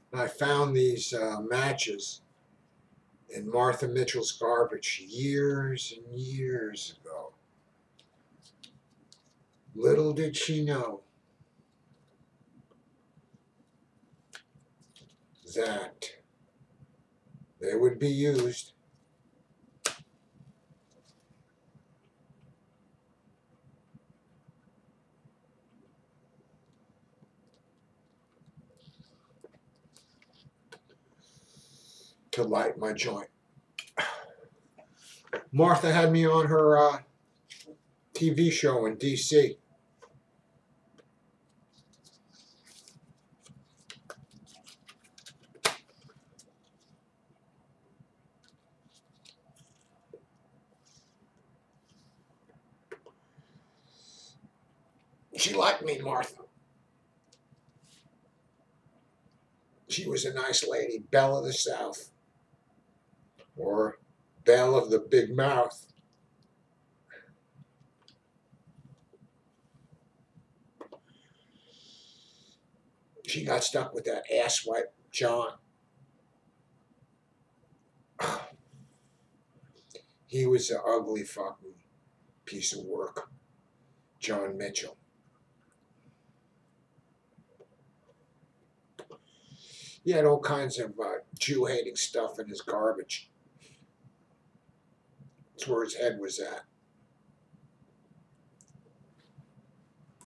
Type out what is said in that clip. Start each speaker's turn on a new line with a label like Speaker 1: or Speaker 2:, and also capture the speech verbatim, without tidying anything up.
Speaker 1: I found these uh, matches in Martha Mitchell's garbage years and years ago. Little did she know that they would be used to light my joint. Martha had me on her uh, T V show in D C. She liked me, Martha. She was a nice lady, Belle of the South, or Belle of the Big Mouth. She got stuck with that asswipe, John. He was an ugly fucking piece of work, John Mitchell. He had all kinds of uh, Jew-hating stuff in his garbage. That's where his head was at.